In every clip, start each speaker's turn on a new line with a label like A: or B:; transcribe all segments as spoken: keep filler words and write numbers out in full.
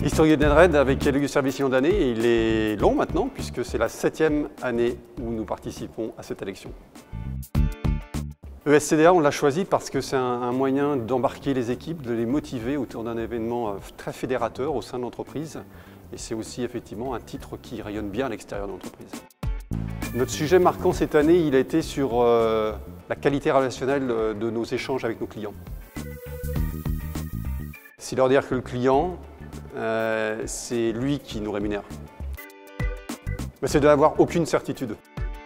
A: L'historique d'Edenred avec le service Lyon d'année, il est long maintenant puisque c'est la septième année où nous participons à cette élection. E S C D A, on l'a choisi parce que c'est un, un moyen d'embarquer les équipes, de les motiver autour d'un événement très fédérateur au sein de l'entreprise. Et c'est aussi effectivement un titre qui rayonne bien à l'extérieur de l'entreprise. Notre sujet marquant cette année, il a été sur euh, la qualité relationnelle de nos échanges avec nos clients. C'est leur dire que le client, euh, c'est lui qui nous rémunère. C'est de n'avoir aucune certitude.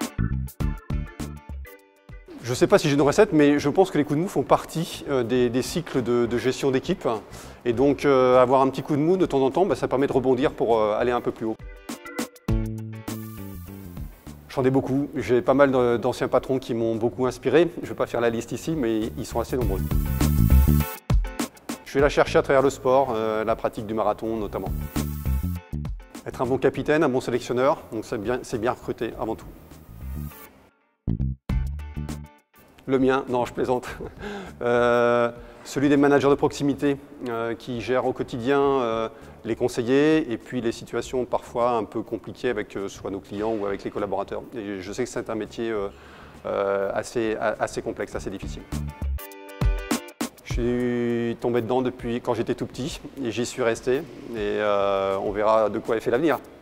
A: Je ne sais pas si j'ai une recette, mais je pense que les coups de mou font partie euh, des, des cycles de, de gestion d'équipe. Et donc euh, avoir un petit coup de mou de temps en temps, bah, ça permet de rebondir pour euh, aller un peu plus haut. J'en ai beaucoup. J'ai pas mal d'anciens patrons qui m'ont beaucoup inspiré. Je ne vais pas faire la liste ici, mais ils sont assez nombreux. Je vais la chercher à travers le sport, euh, la pratique du marathon notamment. Être un bon capitaine, un bon sélectionneur, donc c'est bien, c'est bien recruter avant tout. Le mien, non je plaisante. Euh, celui des managers de proximité euh, qui gèrent au quotidien euh, les conseillers et puis les situations parfois un peu compliquées avec euh, soit nos clients ou avec les collaborateurs. Et je sais que c'est un métier euh, euh, assez, assez complexe, assez difficile. Je suis tombé dedans depuis quand j'étais tout petit et j'y suis resté et euh, on verra de quoi est fait l'avenir.